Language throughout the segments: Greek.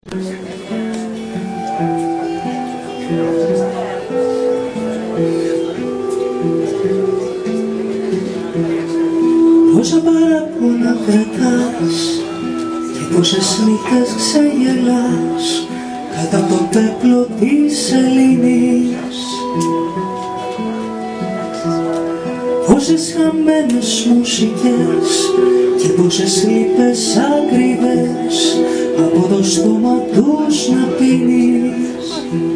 Πόσα παράπονα κρατάς και πόσες νύχτες ξεγελάς κάτω από το πέπλο της Ελλήνης. Πόσες χαμένες μουσικές και πόσες λύπες ακριβές από το στόμα τους να πίνεις.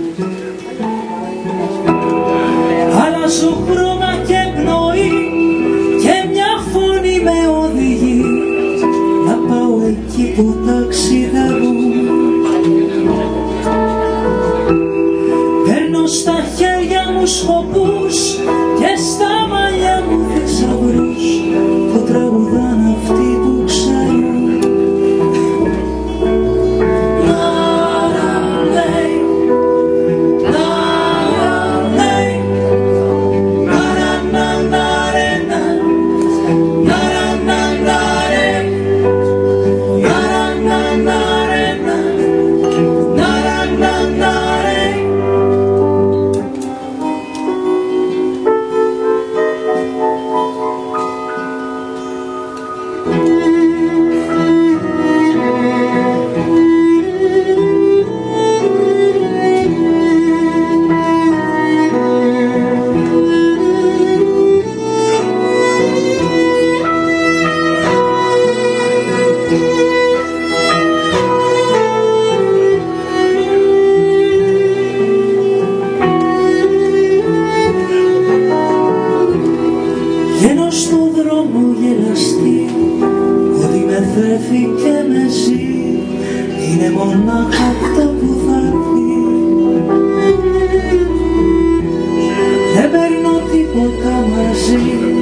Αλλάζω χρώμα και πνοή και μια φωνή με οδηγεί να πάω εκεί που ταξιδεύουν. Παίρνω στα χέρια μου σκοπούς και στα μαλλιά μου θησαυρούς που τραγουδάνε αυτοί που ξέρουν. Βγαίνω στον δρόμο γελαστή, ότι με θρέφει και με ζει είναι μονάχα αυτό που θα έρθει. Δεν παίρνω τίποτα μαζί